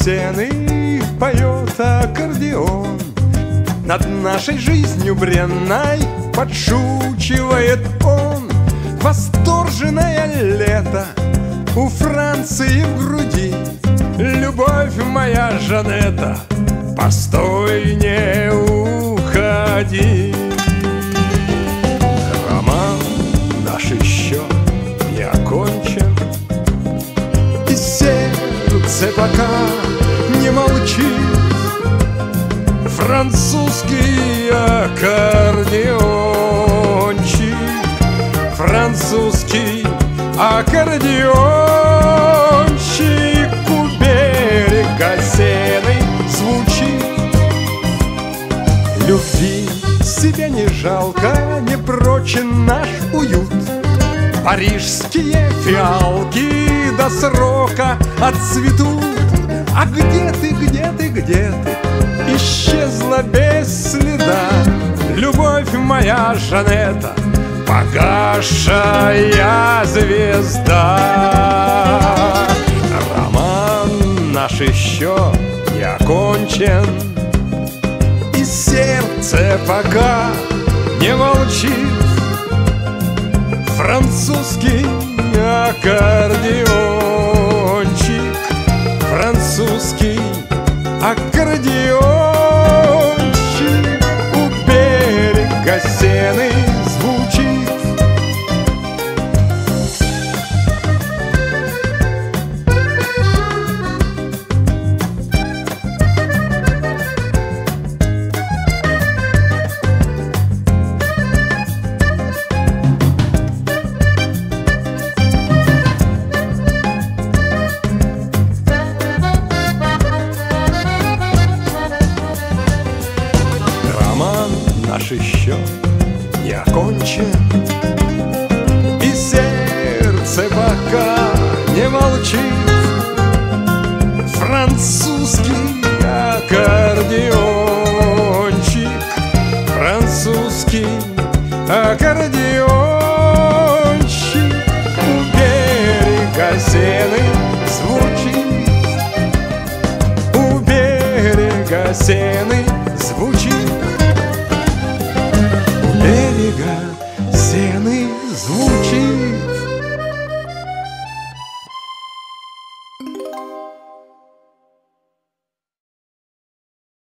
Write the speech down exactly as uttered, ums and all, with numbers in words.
Сены поет аккордеон. Над нашей жизнью бренной подшучивает он. Восторженное лето у Франции в груди. Любовь моя, Жанетта, постой, не уходи. Роман наш еще не окончен, и сердце пока не молчит. Французский аккордеончик, французский аккордеончик у берега Сены звучит. Любви себе не жалко, не прочен наш уют. Парижские фиалки до срока отцветут. А где ты, где ты, где ты? Исчезла без следа любовь моя, Жанетта, погасшая звезда. Роман наш еще не окончен, и сердце пока не молчит. Французский аккордеончик, французский аккордеончик у берега Сены звучит. Наш еще не окончен, и сердце пока не молчит. Французский аккордеончик, французский аккордеончик у берега Сены звучит. У берега Сены